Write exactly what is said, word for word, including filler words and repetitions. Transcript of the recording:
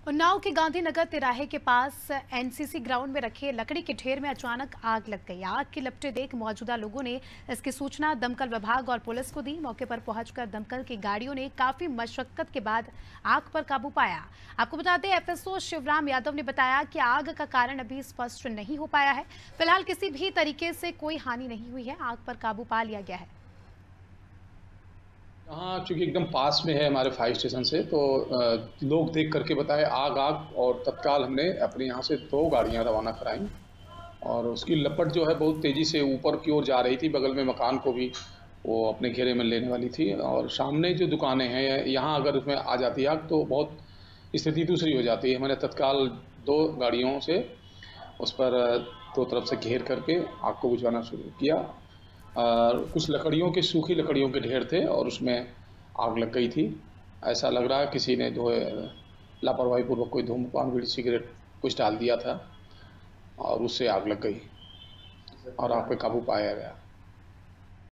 उन्नाव के गांधीनगर तिराहे के पास एनसीसी ग्राउंड में रखे लकड़ी के ढेर में अचानक आग लग गई। आग की लपटें देख मौजूदा लोगों ने इसकी सूचना दमकल विभाग और पुलिस को दी। मौके पर पहुंचकर दमकल की गाड़ियों ने काफी मशक्कत के बाद आग पर काबू पाया। आपको बता दें, एफएसओ शिवराम यादव ने बताया कि आग का कारण अभी स्पष्ट नहीं हो पाया है। फिलहाल किसी भी तरीके से कोई हानि नहीं हुई है। आग पर काबू पा लिया गया है। हाँ, चूँकि एकदम पास में है हमारे फायर स्टेशन से, तो आ, लोग देख करके बताए आग आग और तत्काल हमने अपने यहाँ से दो गाड़ियाँ रवाना कराईं और उसकी लपट जो है बहुत तेज़ी से ऊपर की ओर जा रही थी। बगल में मकान को भी वो अपने घेरे में लेने वाली थी और सामने जो दुकानें हैं यहाँ अगर उसमें आ जाती आग तो बहुत स्थिति दूसरी हो जाती है। मैंने तत्काल दो गाड़ियों से उस पर दो तरफ से घेर करके आग को बुझाना शुरू किया और कुछ लकड़ियों के सूखी लकड़ियों के ढेर थे और उसमें आग लग गई थी। ऐसा लग रहा है किसी ने जो है लापरवाही पूर्वक कोई धूम्रपान बीड़ी सिगरेट कुछ डाल दिया था और उससे आग लग गई और आग पे काबू पाया गया।